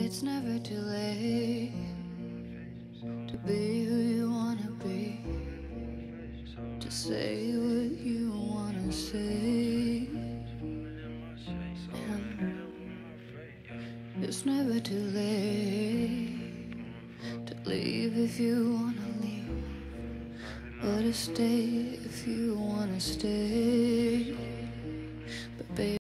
It's never too late to be who you wanna be, to say what you wanna say. And it's never too late to leave if you wanna leave, or to stay if you wanna stay. But baby,